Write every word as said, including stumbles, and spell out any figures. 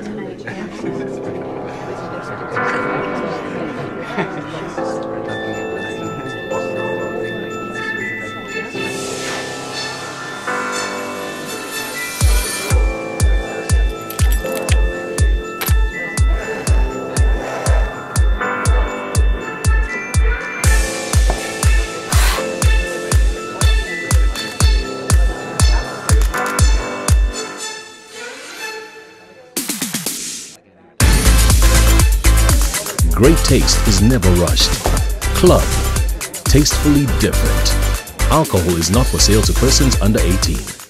Great taste is never rushed. Club. Tastefully different. Alcohol is not for sale to persons under eighteen.